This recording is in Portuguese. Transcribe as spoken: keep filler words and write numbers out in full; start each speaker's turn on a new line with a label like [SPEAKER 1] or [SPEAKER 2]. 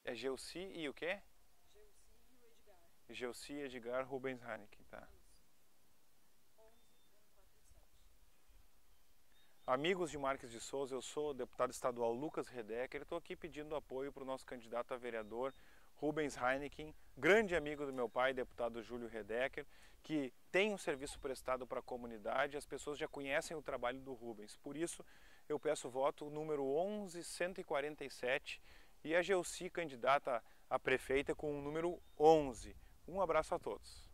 [SPEAKER 1] É Geuci e o quê?
[SPEAKER 2] Geuci e o Edgar.
[SPEAKER 1] Geuci Edgar Rubens Heineken, tá.
[SPEAKER 2] Isso. onze, cento e quarenta e sete.
[SPEAKER 1] Amigos de Marques de Souza, eu sou o deputado estadual Lucas Redecker, estou aqui pedindo apoio para o nosso candidato a vereador Rubens Heineken, grande amigo do meu pai, deputado Júlio Redecker, que tem um serviço prestado para a comunidade, as pessoas já conhecem o trabalho do Rubens. Por isso, eu peço voto número onze, cento e quarenta e sete e a Geuci, candidata a prefeita, com o número onze. Um abraço a todos.